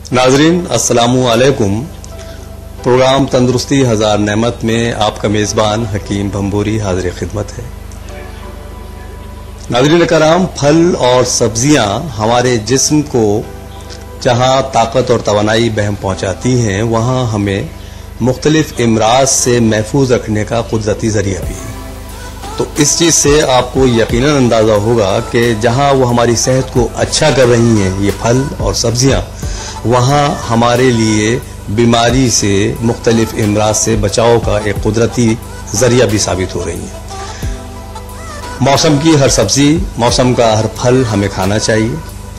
नाजरीन अस्सलामु अलैकुम। प्रोग्राम तंदुरुस्ती हजार नेमत में आपका मेज़बान हकीम भंबूरी हाजिर खिदमत है। नाजरीन कराम, फल और सब्जियां हमारे जिस्म को जहां ताकत और तवानाई बहम पहुंचाती हैं, वहां हमें मुख्तलिफ इमराज से महफूज रखने का कुदरती जरिया भी है। तो इस चीज़ से आपको यकीनन अंदाज़ा होगा कि जहां वो हमारी सेहत को अच्छा कर रही हैं ये फल और सब्जियां, वहाँ हमारे लिए बीमारी से मुख्तलिफ इमराज से बचाव का एक कुदरती जरिया भी साबित हो रही है। मौसम की हर सब्जी, मौसम का हर फल हमें खाना चाहिए।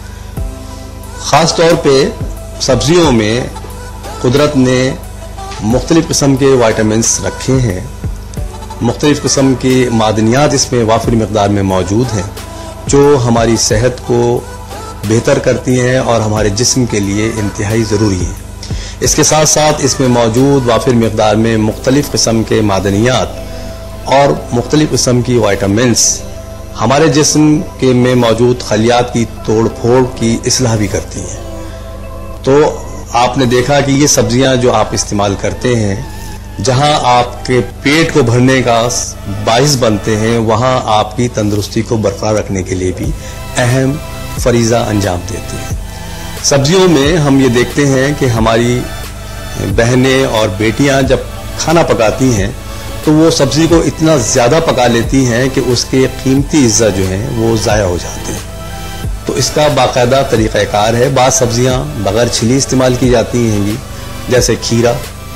ख़ास तौर पे सब्जियों में कुदरत ने मुख्तलिफ किस्म के वाइटामिन्स रखे हैं, मुख्तलिफ किस्म के मादनियात इसमें वाफिर मकदार में मौजूद हैं जो हमारी सेहत को बेहतर करती हैं और हमारे जिस्म के लिए इंतहाई ज़रूरी है। इसके साथ साथ इसमें मौजूद वाफिर मकदार में मुख्तलिफ किस्म के मादनियात और मुख्तलिफ किस्म की वाइटामिन्स हमारे जिस्म के में मौजूद खलियात की तोड़ फोड़ की इस्लाह भी करती हैं। तो आपने देखा कि ये सब्जियां जो आप इस्तेमाल करते हैं, जहां आपके पेट को भरने का बाइस बनते हैं, वहां आपकी तंदुरुस्ती को बरकरार रखने के लिए भी अहम फरीजा अंजाम देते हैं। सब्जियों में हम ये देखते हैं कि हमारी बहनें और बेटियां जब खाना पकाती हैं तो वो सब्जी को इतना ज़्यादा पका लेती हैं कि उसके कीमती इज़्ज़ा जो हैं वो ज़ाया हो जाते हैं। तो इसका बाकायदा तरीक़ाकार है। बाद सब्जियां बग़ैर छिली इस्तेमाल की जाती हैं, जैसे खीरा।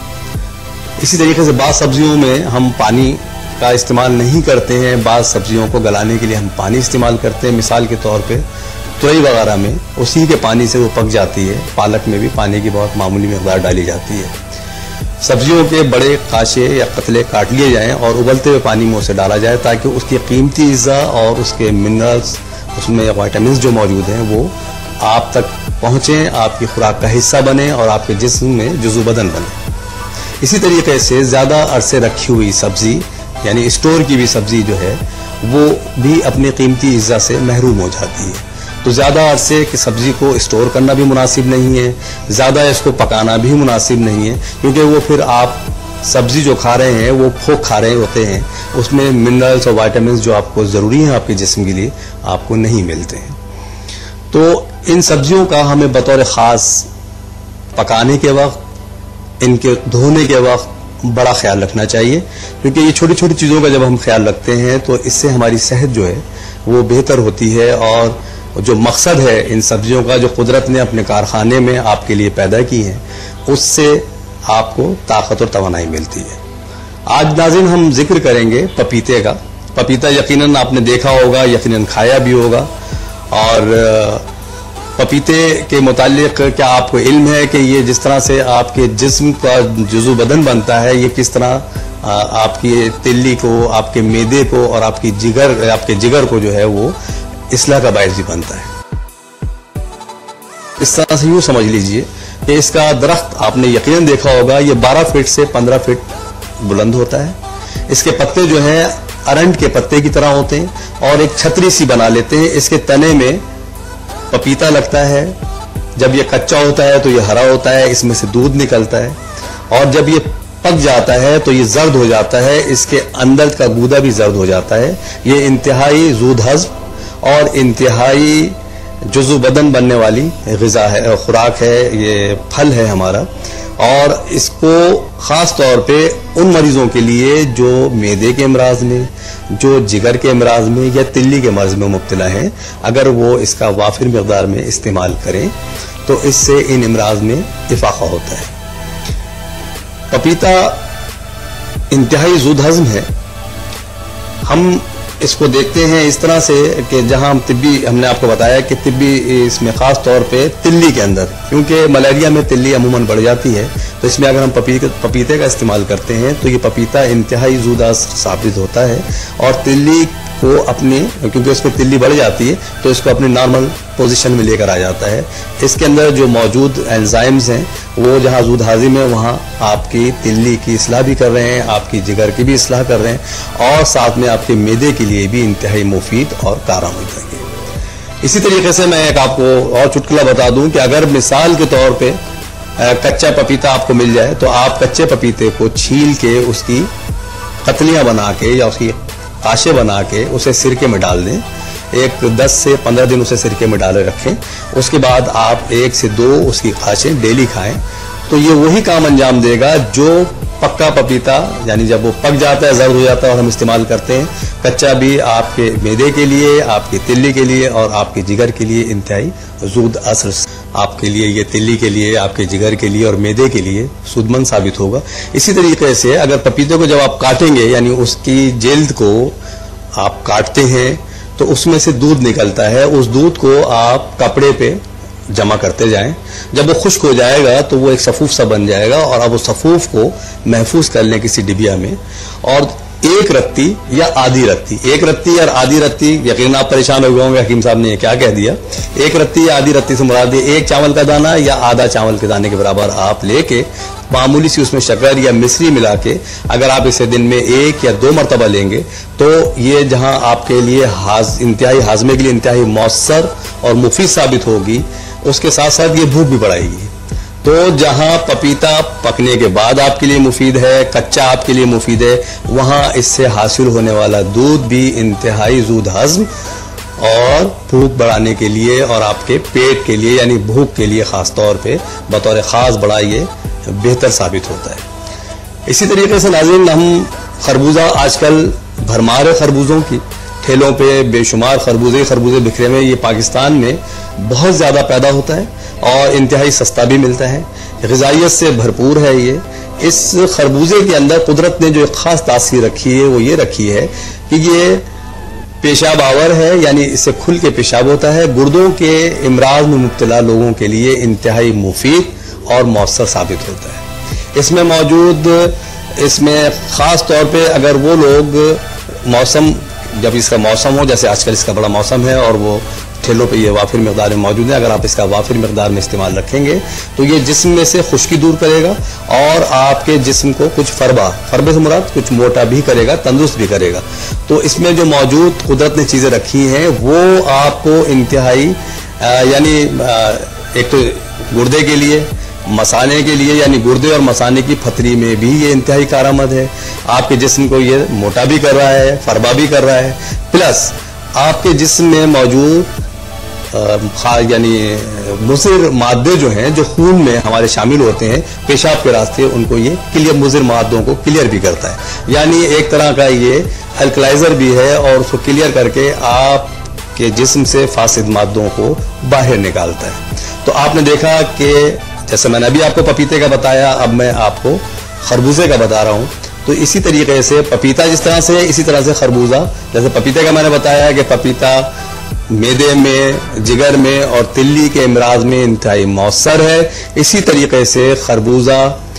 इसी तरीके से बाद सब्जियों में हम पानी का इस्तेमाल नहीं करते हैं, बाद सब्जियों को गलाने के लिए हम पानी इस्तेमाल करते हैं। मिसाल के तौर पे तुरई वगैरह में उसी के पानी से वो पक जाती है। पालक में भी पानी की बहुत मामूली मकदार डाली जाती है। सब्जियों के बड़े काशे या कतले काट लिए जाएं और उबलते हुए पानी में उसे डाला जाए ताकि उसकी कीमती इज़्ज़ा और उसके मिनरल्स, उसमें वाइटामिन जो मौजूद हैं, वो आप तक पहुँचें, आपकी खुराक का हिस्सा बने और आपके जिस्म में जुज़ू बदन बने। इसी तरीके से ज़्यादा अरसे रखी हुई सब्जी यानी स्टोर की भी सब्जी जो है वो भी अपनी कीमती इज़्ज़ा से महरूम हो जाती है। तो ज़्यादा अरसे की सब्जी को स्टोर करना भी मुनासिब नहीं है, ज़्यादा इसको पकाना भी मुनासिब नहीं है, क्योंकि वो फिर आप सब्जी जो खा रहे हैं वो फोक खा रहे होते हैं, उसमें मिनरल्स और वाइटामिन जो आपको ज़रूरी हैं आपके जिस्म के लिए आपको नहीं मिलते हैं। तो इन सब्जियों का हमें बतौर ख़ास पकाने के वक्त, इनके धोने के वक्त बड़ा ख्याल रखना चाहिए, क्योंकि ये छोटी छोटी चीज़ों का जब हम ख्याल रखते हैं तो इससे हमारी सेहत जो है वो बेहतर होती है और जो मकसद है इन सब्जियों का जो कुदरत ने अपने कारखाने में आपके लिए पैदा की है, उससे आपको ताकत और तवानाई मिलती है। आज नाज़रीन हम जिक्र करेंगे पपीते का। पपीता यकीनन आपने देखा होगा, यकीनन खाया भी होगा। और पपीते के मुतालिक क्या आपको इल्म है कि ये जिस तरह से आपके जिस्म का जुज़ू बदन बनता है, ये किस तरह आपकी तिल्ली को, आपके मैदे को और आपके जिगर को जो है वो इस्लाह का बायस भी बनता है। इस तरह से यूँ समझ लीजिए कि इसका दरख्त आपने यकीनन देखा होगा, ये 12 फीट से 15 फीट बुलंद होता है। इसके पत्ते जो हैं अरंड के पत्ते की तरह होते हैं और एक छतरी सी बना लेते हैं। इसके तने में पपीता लगता है। जब ये कच्चा होता है तो ये हरा होता है, इसमें से दूध निकलता है और जब ये पक जाता है तो ये जर्द हो जाता है, इसके अंदर का गूदा भी जर्द हो जाता है। ये इंतहाई ज़ूद हज़्म और इंतहाई जुज़ू बदन बनने वाली ग़िज़ा है, खुराक है, ये फल है हमारा। और इसको ख़ास तौर पे उन मरीज़ों के लिए जो मैदे के अमराज में, जो जिगर के अमराज में या तिल्ली के मर्ज़ में मुब्तला हैं, अगर वो इसका वाफिर मकदार में इस्तेमाल करें तो इससे इन अमराज में इफ़ाक़ा होता है। पपीता इंतहाई ज़ूद हज़्म है। हम इसको देखते हैं इस तरह से कि जहां हम हमने आपको बताया कि तिब्बी इसमें ख़ास तौर पे तिल्ली के अंदर, क्योंकि मलेरिया में तिल्ली अमूमन बढ़ जाती है, तो इसमें अगर हम पपीते का इस्तेमाल करते हैं तो ये पपीता इंतहाई ज़ूदा साबित होता है और तिल्ली को अपने, क्योंकि उसमें तिल्ली बढ़ जाती है तो इसको अपनी नॉर्मल पोजीशन में लेकर आ जाता है। इसके अंदर जो मौजूद एंजाइम्स हैं वो जहाँ ज़ूद हाजिम है वहाँ आपकी तिल्ली की इस्लाह भी कर रहे हैं, आपकी जिगर की भी इस्लाह कर रहे हैं और साथ में आपके मैदे के लिए भी इंतहाई मुफीद और कारआमद रहेंगे। इसी तरीके से मैं एक आपको और चुटकुला बता दूं कि अगर मिसाल के तौर पे कच्चा पपीता आपको मिल जाए तो आप कच्चे पपीते को छील के उसकी कतलियां बना के या उसकी काशे बना के उसे सिरके में डाल दें। एक 10 से 15 दिन उसे सिरके में डाले रखें। उसके बाद आप 1 से 2 उसकी काशें डेली खाएं तो ये वही काम अंजाम देगा जो पक्का पपीता, यानी जब वो पक जाता है, जर्द हो जाता है और हम इस्तेमाल करते हैं। कच्चा भी आपके मैदे के लिए, आपकी तिल्ली के लिए और आपके जिगर के लिए इंतहाई ज़ूद असर, आपके लिए ये तिल्ली के लिए, आपके जिगर के लिए और मैदे के लिए सूदमंद साबित होगा। इसी तरीके से अगर पपीते को जब आप काटेंगे, यानी उसकी जिल्द को आप काटते हैं तो उसमें से दूध निकलता है। उस दूध को आप कपड़े पे जमा करते जाएं। जब वो खुश्क हो जाएगा तो वो एक सफूफ सा बन जाएगा और अब उस सफूफ को महफूज कर लें किसी डिबिया में। और एक रत्ती या आधी रत्ती, एक रत्ती या आधी रत्ती, यकीन आप परेशान हो गए होंगे हकीम साहब ने ये क्या कह दिया। एक रत्ती या आधी रत्ती से मुराद एक चावल का दाना या आधा चावल के दाने के बराबर आप लेके मामूली सी उसमें शक्कर या मिश्री मिला के अगर आप इसे दिन में 1 या 2 मरतबा लेंगे तो ये जहां आपके लिए इंतहाई हाजमे के लिए इंतहाई मौसर और मुफीद साबित होगी, उसके साथ साथ ये भूख भी बढ़ाएगी। तो जहां पपीता पकने के बाद आपके लिए मुफीद है, कच्चा आपके लिए मुफीद है, वहां इससे हासिल होने वाला दूध भी इंतहाई ज़ूद हज़्म और भूख बढ़ाने के लिए और आपके पेट के लिए, यानी भूख के लिए खास तौर पे बतौर ख़ास बड़ा ये बेहतर साबित होता है। इसी तरीके से नाज़रीन, हम खरबूजा आजकल भरमार है खरबूजों की, ठेलों पे बेशुमार खरबूजे बिखरे हुए। ये पाकिस्तान में बहुत ज़्यादा पैदा होता है और इंतहाई सस्ता भी मिलता है, ग़िज़ाइयत से भरपूर है ये। इस खरबूजे के अंदर कुदरत ने जो एक ख़ास तासीर रखी है वो ये रखी है कि ये पेशाब आवर है, यानी इससे खुल के पेशाब होता है। गुर्दों के इमराज में मुब्तला लोगों के लिए इंतहाई मुफीद और मौसर साबित होता है। इसमें ख़ास तौर पे अगर वो लोग मौसम, जब इसका मौसम हो, जैसे आजकल इसका बड़ा मौसम है और वो ठेलों पे ये वाफिर मकदार में मौजूद है, अगर आप इसका वाफिर मकदार में इस्तेमाल रखेंगे तो ये जिस्म में से खुश्की दूर करेगा और आपके जिस्म को कुछ फरबे से मुराद कुछ मोटा भी करेगा, तंदुरुस्त भी करेगा। तो इसमें जो मौजूद कुदरत ने चीज़ें रखी हैं वो आपको इंतहाई, यानी एक तो गुर्दे के लिए, मसाने के लिए, यानी गुर्दे और मसाने की फतरी में भी ये इंतहाई कारआमद है। आपके जिस्म को ये मोटा भी कर रहा है, फरबा भी कर रहा है, प्लस आपके जिस्म में मौजूद यानी मुज़िर मादे जो हैं, जो खून में हमारे शामिल होते हैं पेशाब के रास्ते, उनको ये क्लियर, मुज़िर मादों को क्लियर भी करता है। यानी एक तरह का ये अल्कलाइजर भी है और उसको क्लियर करके आपके जिस्म से फासिद मादों को बाहर निकालता है। तो आपने देखा कि जैसे मैंने अभी आपको पपीते का बताया, अब मैं आपको खरबूजे का बता रहा हूँ। तो इसी तरीके से पपीता जिस तरह से है, इसी तरह से खरबूजा, जैसे पपीते का मैंने बताया कि पपीता मैदे में, जिगर में और तिल्ली के इमराज में इंतहाई मौसर है, इसी तरीके से खरबूजा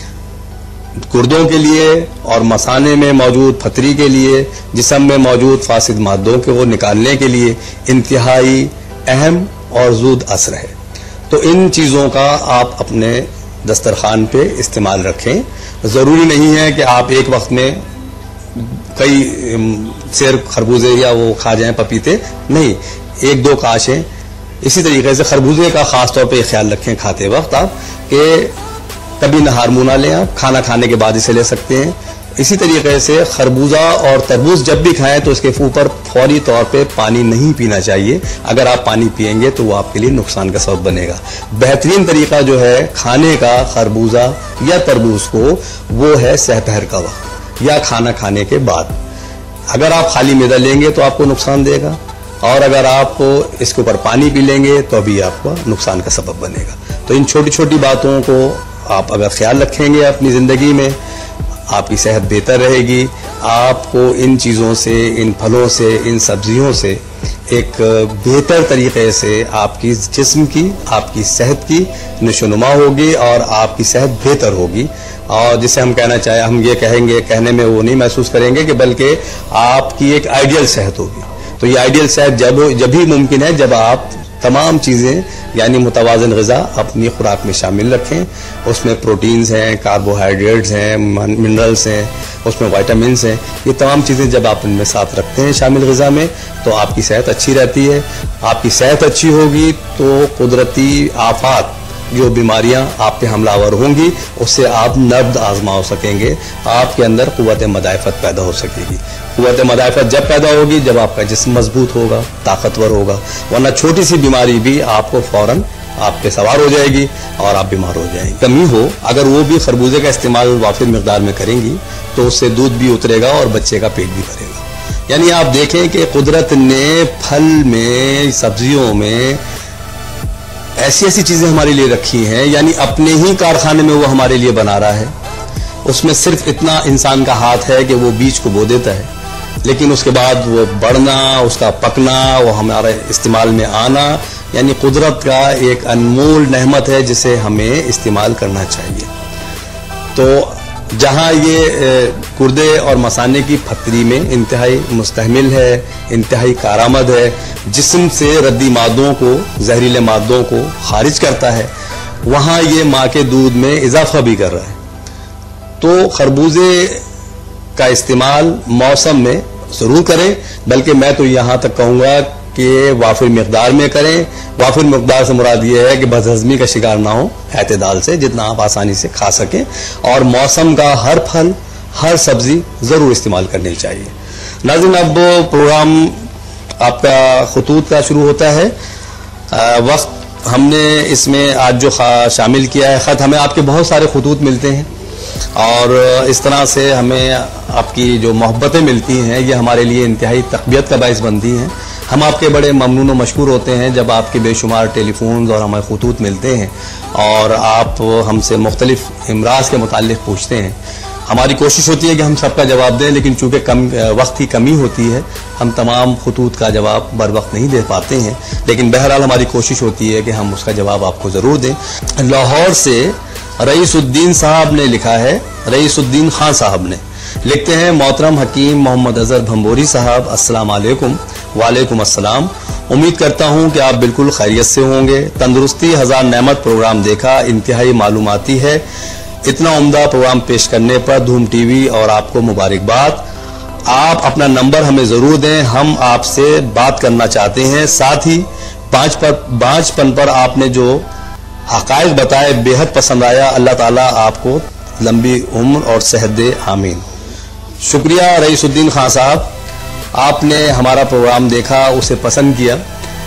गुर्दों के लिए और मसाने में मौजूद फतरी के लिए, जिस्म में मौजूद फासिद मादों को निकालने के लिए इंतहाई अहम और ज़ूद असर है। तो इन चीज़ों का आप अपने दस्तरखान पे इस्तेमाल रखें। ज़रूरी नहीं है कि आप एक वक्त में कई सेर खरबूजे या वो खा जाएं, पपीते नहीं, 1-2 काशें। इसी तरीके से खरबूजे का ख़ास तौर पे ख्याल रखें खाते वक्त आप कि कभी नहार मुँह ना लें, आप खाना खाने के बाद इसे ले सकते हैं। इसी तरीके से खरबूजा और तरबूज जब भी खाएं तो इसके ऊपर फौरी तौर पे पानी नहीं पीना चाहिए। अगर आप पानी पिएंगे तो वो आपके लिए नुकसान का सबब बनेगा। बेहतरीन तरीका जो है खाने का खरबूजा या तरबूज को, वो है सहपहर का वक्त या खाना खाने के बाद। अगर आप खाली मैदा लेंगे तो आपको नुकसान देगा और अगर आप इसके ऊपर पानी पी लेंगे तो भी आपको नुकसान का सबब बनेगा। तो इन छोटी छोटी बातों को आप अगर ख्याल रखेंगे अपनी ज़िंदगी में, आपकी सेहत बेहतर रहेगी। आपको इन चीज़ों से, इन फलों से, इन सब्जियों से एक बेहतर तरीके से आपकी जिस्म की, आपकी सेहत की नशोनुमा होगी और आपकी सेहत बेहतर होगी। और जिसे हम कहना चाहें, हम ये कहेंगे, कहने में वो नहीं महसूस करेंगे कि बल्कि आपकी एक आइडियल सेहत होगी। तो ये आइडियल सेहत जब भी मुमकिन है जब आप तमाम चीज़ें यानी मुतवाज़िन ग़िज़ा अपनी खुराक में शामिल रखें। उसमें प्रोटीन्स हैं, कार्बोहाइड्रेट्स हैं, मिनरल्स हैं, उसमें विटामिन्स हैं। ये तमाम चीज़ें जब आप इनमें साथ रखते हैं शामिल ग़िज़ा में तो आपकी सेहत अच्छी रहती है। आपकी सेहत अच्छी होगी तो कुदरती आफात जो बीमारियां आप पे हमलावर होंगी उससे आप नब्द आजमा सकेंगे। आपके अंदर कुव्वत मदाफ़त पैदा हो सकेगी। कुव्वत मदाफ़त जब पैदा होगी जब आपका जिस्म मजबूत होगा, ताकतवर होगा, वरना छोटी सी बीमारी भी आपको फौरन आप पे सवार हो जाएगी और आप बीमार हो जाएंगे। कमी हो अगर वो भी खरबूजे का इस्तेमाल वाफिर मिकदार में करेंगी तो उससे दूध भी उतरेगा और बच्चे का पेट भी भरेगा। यानी आप देखें कि कुदरत ने फल में, सब्जियों में ऐसी ऐसी चीजें हमारे लिए रखी हैं, यानी अपने ही कारखाने में वो हमारे लिए बना रहा है। उसमें सिर्फ इतना इंसान का हाथ है कि वो बीज को बो देता है, लेकिन उसके बाद वो बढ़ना, उसका पकना, वो हमारे इस्तेमाल में आना, यानी कुदरत का एक अनमोल नेमत है जिसे हमें इस्तेमाल करना चाहिए। तो जहाँ ये गुर्दे और मसाने की फतरी में इंतहाई मुस्तहमिल है, इंतहाई कारामद है, जिस्म से रद्दी मादों को, जहरीले मादों को खारिज करता है, वहाँ ये माँ के दूध में इजाफा भी कर रहा है। तो खरबूजे का इस्तेमाल मौसम में ज़रूर करें, बल्कि मैं तो यहाँ तक कहूँगा कि वाफिर मिकदार में करें। वाफिर मिकदार से मुराद ये है कि बदहज़मी का शिकार ना हो, एतदाल से, जितना आप आसानी से खा सकें, और मौसम का हर फल, हर सब्जी ज़रूर इस्तेमाल करनी चाहिए। नाज़रीन, अब प्रोग्राम आपका खुतूत का शुरू होता है। वक्त हमने इसमें आज जो शामिल किया है, ख़त हमें आपके बहुत सारे खुतूत मिलते हैं और इस तरह से हमें आपकी जो मोहब्बतें मिलती हैं ये हमारे लिए इंतहाई तक़बियत का बाइस बनती हैं। हम आपके बड़े ममनून व मशकूर होते हैं जब आपके बेशुमार टेलीफोन और हमारे खुतूत मिलते हैं और आप हमसे मुख्तलिफ इमराज के मुताल्लिक़ पूछते हैं। हमारी कोशिश होती है कि हम सबका जवाब दें, लेकिन चूँकि वक्त की कमी होती है हम तमाम खुतूत का जवाब बर वक्त नहीं दे पाते हैं, लेकिन बहरहाल हमारी कोशिश होती है कि हम उसका जवाब आपको ज़रूर दें। लाहौर से रईसुद्दीन साहब ने लिखा है, रईसुद्दीन खान साहब ने लिखते हैं, मोहतरम हकीम मोहम्मद अजहर भंबोरी साहब, अस्सलाम वालेकुम। वालेकुम अस्सलाम। उम्मीद करता हूँ कि आप बिल्कुल खैरियत से होंगे। तंदुरुस्ती हज़ार नेमत प्रोग्राम देखा, इंतहाई मालूमाती है। इतना उम्दा प्रोग्राम पेश करने पर धूम टीवी और आपको मुबारकबाद। आप अपना नंबर हमें ज़रूर दें, हम आपसे बात करना चाहते हैं। साथ ही बाँचपन पर आपने जो हक़ाइक़ बताए बेहद पसंद आया। अल्लाह ताला आपको लंबी उम्र और सेहत दे, आमीन। शुक्रिया रईसुद्दीन खान साहब, आपने हमारा प्रोग्राम देखा, उसे पसंद किया।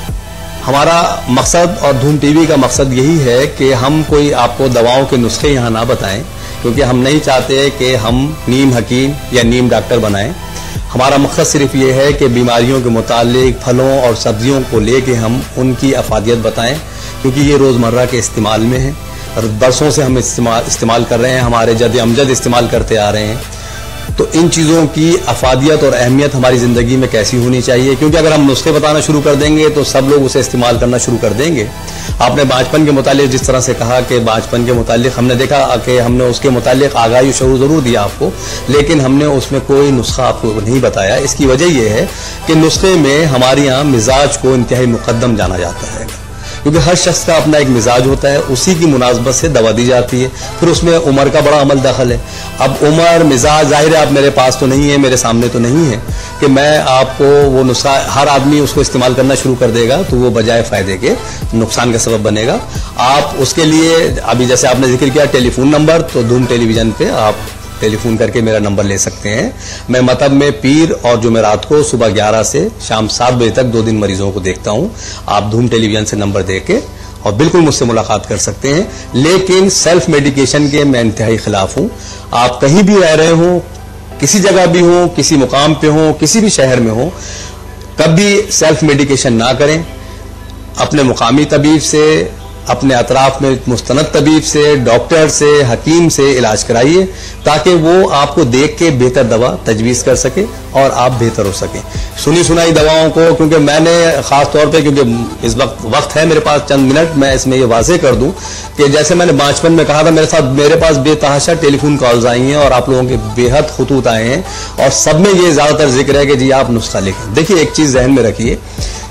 हमारा मकसद और धूम टीवी का मकसद यही है कि हम कोई आपको दवाओं के नुस्खे यहाँ ना बताएं, क्योंकि हम नहीं चाहते कि हम नीम हकीम या नीम डॉक्टर बनाएं। हमारा मकसद सिर्फ ये है कि बीमारियों के मुतालिक फलों और सब्जियों को लेके हम उनकी अफादियत बताएं, क्योंकि ये रोज़मर्रा के इस्तेमाल में है और बरसों से हम इस्तेमाल कर रहे हैं, हमारे जद अमजद इस्तेमाल करते आ रहे हैं। तो इन चीज़ों की अफादियत और अहमियत हमारी ज़िंदगी में कैसी होनी चाहिए, क्योंकि अगर हम नुस्खे बताना शुरू कर देंगे तो सब लोग उसे इस्तेमाल करना शुरू कर देंगे। आपने बाँचपन के मुतालिक जिस तरह से कहा कि बाँचपन के मुतालिक हमने देखा कि हमने उसके मुतालिक आगाही शऊर ज़रूर दिया आपको, लेकिन हमने उसमें कोई नुस्खा आपको नहीं बताया। इसकी वजह यह है कि नुस्खे में हमारे यहाँ मिजाज को इंतहाई मुकद्दम जाना जाता है, क्योंकि हर शख्स का अपना एक मिजाज होता है, उसी की मुनासबत से दवा दी जाती है। फिर उसमें उम्र का बड़ा अमल दखल है। अब उम्र, मिजाज, जाहिर है आप मेरे पास तो नहीं है, मेरे सामने तो नहीं है कि मैं आपको वो नुस्खा, हर आदमी उसको इस्तेमाल करना शुरू कर देगा तो वो बजाय फ़ायदे के नुकसान का सबब बनेगा। आप उसके लिए अभी जैसे आपने जिक्र किया टेलीफोन नंबर, तो धूम टेलीविज़न पे आप टेलीफोन करके मेरा नंबर ले सकते हैं। मैं मतब में पीर और जुमेरात को सुबह 11 से शाम 7 बजे तक 2 दिन मरीजों को देखता हूं। आप धूम टेलीविजन से नंबर दे के और बिल्कुल मुझसे मुलाकात कर सकते हैं, लेकिन सेल्फ मेडिकेशन के मैं इंतहाई खिलाफ हूं। आप कहीं भी रह रहे हो, किसी जगह भी हो, किसी मुकाम पे हो, किसी भी शहर में हो, कभी सेल्फ मेडिकेशन ना करें। अपने मुकामी तबीब से, अपने अतराफ में मुस्तनद तबीब से, डॉक्टर से, हकीम से इलाज कराइए, ताकि वो आपको देख के बेहतर दवा तजवीज़ कर सके और आप बेहतर हो सकें। सुनी सुनाई दवाओं को, क्योंकि मैंने ख़ास तौर पे, क्योंकि इस वक्त है मेरे पास चंद मिनट, मैं इसमें ये वाज़ेह कर दूं कि जैसे मैंने बाँचपन में कहा था, मेरे पास बेतहाशा टेलीफोन कॉल्स आई हैं और आप लोगों के बेहद खुतूत आए हैं और सब में ये ज़्यादातर जिक्र है कि जी आप नुस्खा लिखें। देखिए, एक चीज़ जहन में रखिए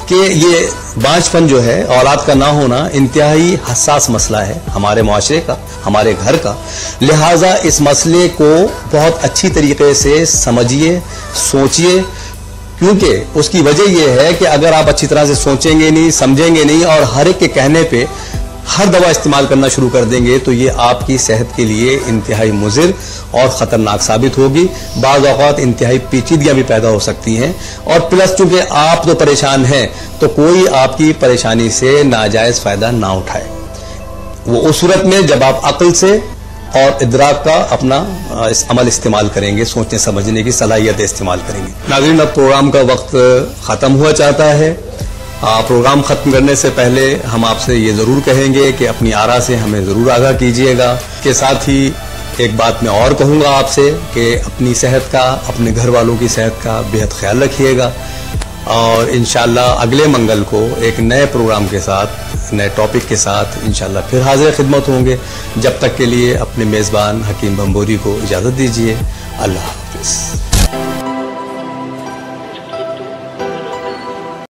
कि ये बांझपन जो है, औलाद का ना होना, इंतहाई हसास मसला है हमारे माशरे का, हमारे घर का। लिहाजा इस मसले को बहुत अच्छी तरीके से समझिए, सोचिए, क्योंकि उसकी वजह यह है कि अगर आप अच्छी तरह से सोचेंगे नहीं, समझेंगे नहीं और हर एक के कहने पे हर दवा इस्तेमाल करना शुरू कर देंगे तो ये आपकी सेहत के लिए इंतहाई मुज़िर और ख़तरनाक साबित होगी। बाज़ औक़ात इंतहाई पेचीदगियाँ भी पैदा हो सकती हैं। और प्लस चूंकि आप तो परेशान हैं तो कोई आपकी परेशानी से नाजायज़ फ़ायदा ना उठाए, वो उस सूरत में जब आप अक्ल से और इदराक का अपना अमल इस्तेमाल करेंगे, सोचने समझने की सलाहियत इस्तेमाल करेंगे। नाज़रीन, अब प्रोग्राम का वक्त ख़त्म हुआ चाहता है। प्रोग्राम ख़त्म करने से पहले हम आपसे ये ज़रूर कहेंगे कि अपनी आरा से हमें ज़रूर आगाह कीजिएगा। के साथ ही एक बात मैं और कहूँगा आपसे कि अपनी सेहत का, अपने घर वालों की सेहत का बेहद ख्याल रखिएगा और इंशाअल्लाह अगले मंगल को एक नए प्रोग्राम के साथ, नए टॉपिक के साथ इंशाअल्लाह फिर हाजिर खिदमत होंगे। जब तक के लिए अपने मेज़बान हकीम बम्बोरी को इजाज़त दीजिए। अल्लाह हाफ़िज़।